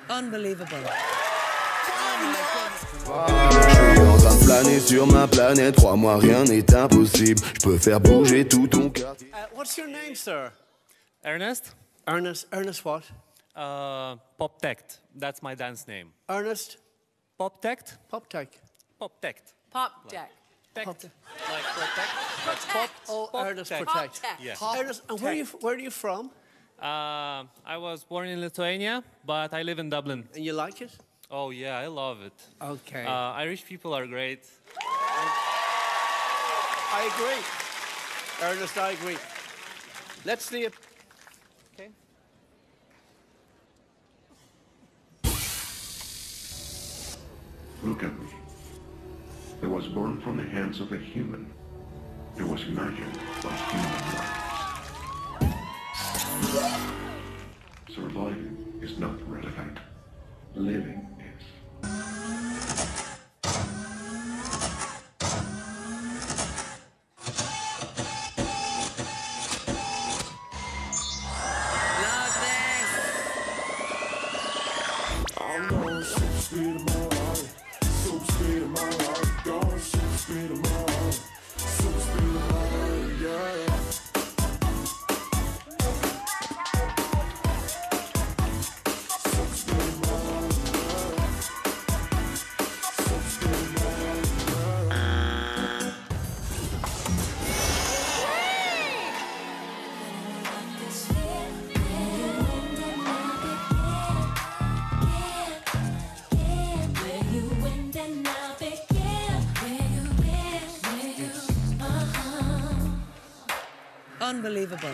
Unbelievable. Je suis en train de planer sur ma planète. Crois-moi, rien n'est impossible. Je peux faire bouger tout ton cœur. What's your name, sir? Ernest? Ernest what? Poptect. That's my dance name. Ernest? Poptect? Poptech. Poptect. Pop deck. Tect. Like protect. That's Protect. Oh, Ernest Protect. Yes. Ernest, and where are you from? I was born in Lithuania, but I live in Dublin. And you like it? Oh, yeah, I love it. Okay. Irish people are great. I agree. Ernest, I agree. Let's see it. Okay. Look at me. I was born from the hands of a human. I was imagined by human lives. Surviving is not relevant. Living is. Unbelievable.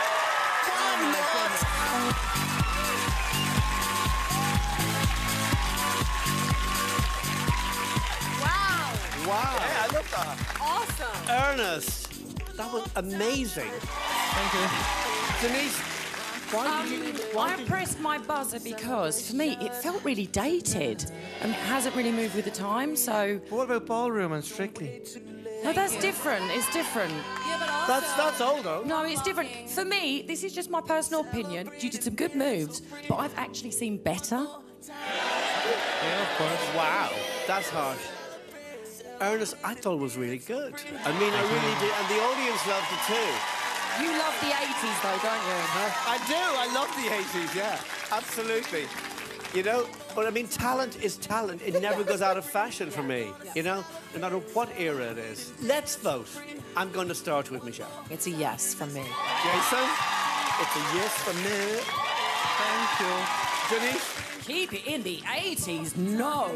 Wow. Yeah, I love that. Awesome. Ernest, that was amazing. Thank you. Denise, I pressed my buzzer because, for me, it felt really dated and it hasn't really moved with the time, so... But what about Ballroom and Strictly? No, that's different. It's different. Yeah, but also... that's old, though. No, it's different. For me, this is just my personal opinion. You did some good moves, but I've actually seen better. Yeah, of course. Wow, that's harsh. Ernest, I thought it was really good. I mean, I really did, and the audience loved it too. You love the 80s, though, don't you? I do. I love the 80s, yeah. Absolutely. You know, but I mean, talent is talent. It never goes out of fashion for me, you know, no matter what era it is. Let's vote. I'm going to start with Michelle. It's a yes from me. Jason, it's a yes for me. Thank you. Denise? Keep it in the 80s, no.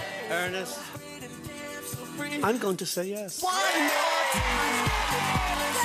Ernest? I'm going to say yes. Why not?